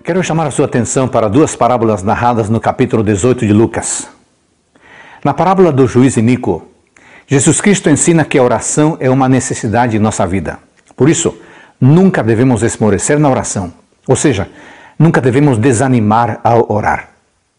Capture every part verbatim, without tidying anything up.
Quero chamar a sua atenção para duas parábolas narradas no capítulo dezoito de Lucas. Na parábola do juiz iníquo, Jesus Cristo ensina que a oração é uma necessidade em nossa vida. Por isso, nunca devemos esmorecer na oração, ou seja, nunca devemos desanimar ao orar.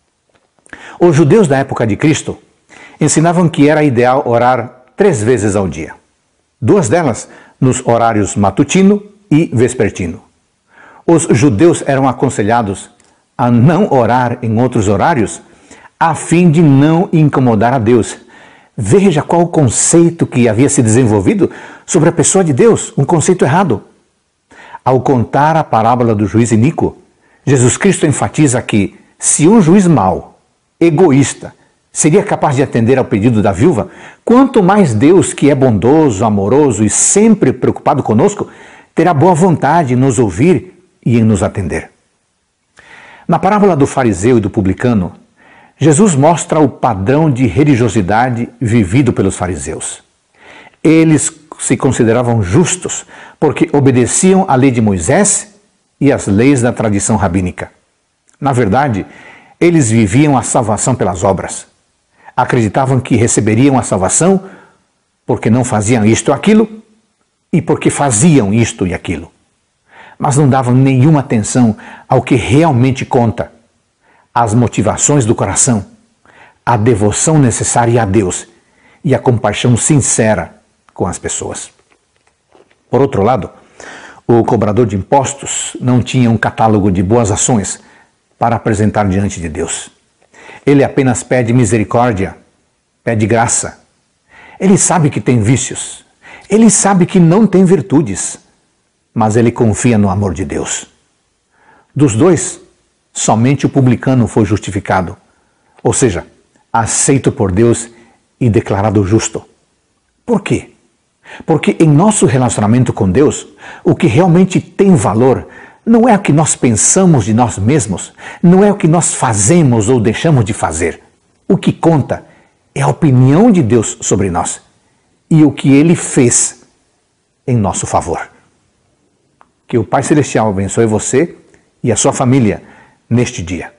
Os judeus da época de Cristo ensinavam que era ideal orar três vezes ao dia. Duas delas nos horários matutino e vespertino. Os judeus eram aconselhados a não orar em outros horários a fim de não incomodar a Deus. Veja qual o conceito que havia se desenvolvido sobre a pessoa de Deus, um conceito errado. Ao contar a parábola do juiz iníquo, Jesus Cristo enfatiza que se um juiz mau, egoísta, seria capaz de atender ao pedido da viúva, quanto mais Deus, que é bondoso, amoroso e sempre preocupado conosco, terá boa vontade em nos ouvir e em nos atender. Na parábola do fariseu e do publicano, Jesus mostra o padrão de religiosidade vivido pelos fariseus. Eles se consideravam justos porque obedeciam à lei de Moisés e às leis da tradição rabínica. Na verdade, eles viviam a salvação pelas obras. Acreditavam que receberiam a salvação porque não faziam isto ou aquilo e porque faziam isto e aquilo. Mas não davam nenhuma atenção ao que realmente conta, as motivações do coração, a devoção necessária a Deus e a compaixão sincera com as pessoas. Por outro lado, o cobrador de impostos não tinha um catálogo de boas ações para apresentar diante de Deus. Ele apenas pede misericórdia, pede graça. Ele sabe que tem vícios, ele sabe que não tem virtudes, mas ele confia no amor de Deus. Dos dois, somente o publicano foi justificado, ou seja, aceito por Deus e declarado justo. Por quê? Porque em nosso relacionamento com Deus, o que realmente tem valor não é o que nós pensamos de nós mesmos, não é o que nós fazemos ou deixamos de fazer. O que conta é a opinião de Deus sobre nós e o que Ele fez em nosso favor. Que o Pai Celestial abençoe você e a sua família neste dia.